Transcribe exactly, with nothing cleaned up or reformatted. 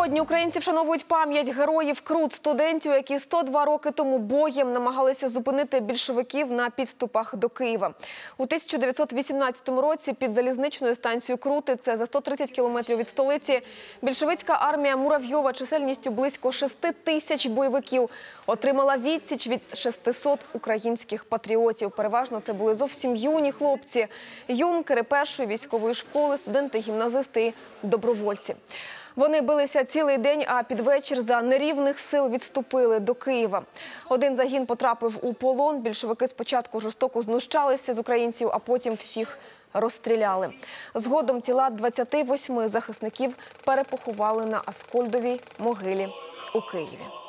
Сьогодні українці вшановують пам'ять героїв Крут, студентів, які сто два роки тому боєм намагалися зупинити більшовиків на підступах до Києва. У тисяча дев'ятсот вісімнадцятому році під залізничною станцією Крути, це за сто тридцять кілометрів від столиці, більшовицька армія Муравйова чисельністю близько шести тисяч бойовиків отримала відсіч від шестисот українських патріотів. Переважно це були зовсім юні хлопці, юнкери першої військової школи, студенти-гімназисти і добровольці. Вони билися цілий день, а під вечір за нерівних сил відступили до Києва. Один загін потрапив у полон. Більшовики спочатку жорстоко знущалися з українців, а потім всіх розстріляли. Згодом тіла двадцяти восьми захисників перепоховали на Аскольдовій могилі у Києві.